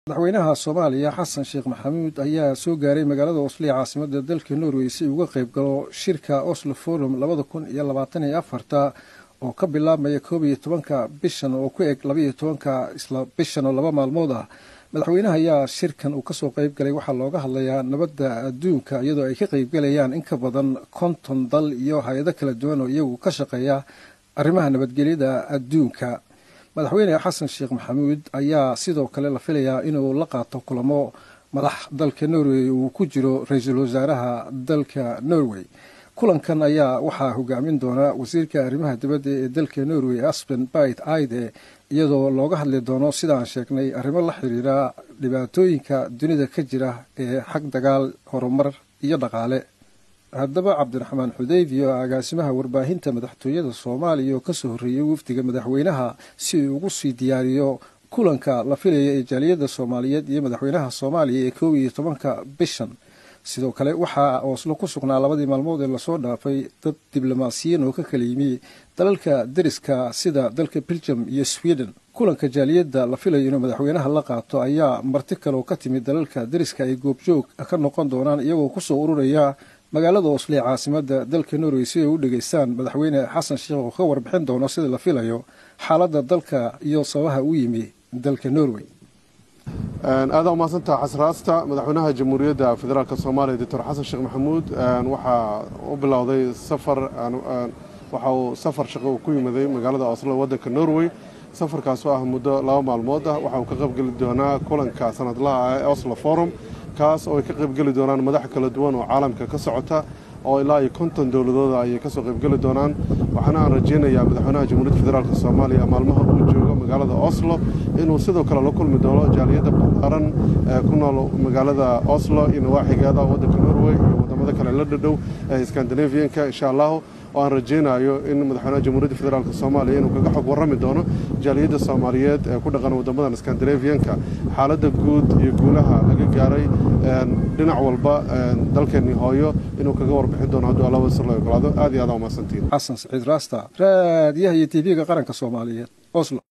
madaxweynaha Soomaaliya Xasan Sheekh Maxamuud ayaa soo gaaray magaalada Oslo caasimadda dalka Norway si uu uga qayb galo shirka Oslo Forum 2024 oo ka bilaabmaya 11 bishan oo ku eg 12 isla bishan oo 2 maalmood ah. madaxweynaha ayaa shirkan uu ka soo qayb galay waxaa looga hadlayaa nabadda adduunka iyadoo ay ka qayb galayaan in ka badan 50 dal iyo hay'ado kala duwan oo iyagu ka shaqeeya arrimaha nabadgelyada adduunka. madaxweyne xasan sheekh maxamuud ayaa sidoo kale la filayaa inuu la qaato kulamo madax dalka Norway uu ku jiro ra'iisul wasaaraha dalka Norway. kulankan ayaa waxaa hogaamin doona wasiirka arrimaha dibadda ee dalka Norway Espen Barth Eide iyadoo looga hadli doono sida aan sheegnay arrimo la xiriira dhibaatooyinka dunida ka jira ee xag dagaal, horumar iyo dhaqaale. haddaba cabdiraxmaan xudaydi oo agaasimaha warbaahinta madaxtooyada Soomaaliya oo ka soo horreeyay wafdiga madaxweynaha si uu ugu sii diyaariyo kulanka la filayo ee jaaliyadda Soomaaliyeed iyo madaxweynaha Soomaaliya ee 11 bishan. sidoo kale waxaa Oslo ku sugnaa labadii maalmood ee lasoo dhaafay dad diblomaasiyiin oo ka kala yimi dalalka deriska sida dalka Belgium iyo Sweden. kulanka jaaliyadda la filayo inuu madaxweynaha la qaato ayaa marti kale oo ka timid dalalka deriska ay goobjoog ka noqon doonaan iyagoo ku soo ururaya magaalada Oslo caasimadda dalka Norway si ay u dhageystaan madaxweyne Xasan Sheekh oo ka warbixin doono sida la filayo xaaladda dalka iyo sababaha u yimi dalka Norway. aad u maasanta xasraasta madaxweynaha jamhuuriyadda federaalka Soomaaliya Dr. Xasan Sheekh Maxamuud waxa uu bilowday safar shaqo ku yimaday magaalada Oslo waddanka Norway. safarkaas oo ah muddo 2 maalmood ah waxa uu ka qayb gali doonaa kulanka sanadlaha ah ee Oslo Forum kaas oo ay ka qayb gali doonaan madax kala duwan oo caalamka ka socota oo ilaa 50 dawladood ay ka soo qayb gali doonaan. waxaana aan rajaynayaa madaxweynaha jamhuuriyadda federaalka Soomaaliya maalmaha uu joogo magaalada Oslo inuu sidoo kale la kulmi doono jaaliyadda ballaaran ku nool magaalada Oslo iyo waaxigeeda waddanka Norway iyo wadamada kale la dhadhow ee Scandinavian-ka insha Allah. waan rajaynayo in madaxweynaha jamhuuriyadda federaalka Soomaaliya inuu kaga xog warrami doono jaaliyadda Soomaaliyeed ee ku dhaqan wadamada Scandinavian-ka xaaladda guud iyo guulaha laga gaaray dhinac walba dalkeena hooyo inuu kaga warbixin doono haddii Allah subhanahu wa ta'ala aad iyo aad u mahadsantiin. Xasan Saciid Raasta raadiyaha TV-ga qaranka Soomaaliyeed Oslo.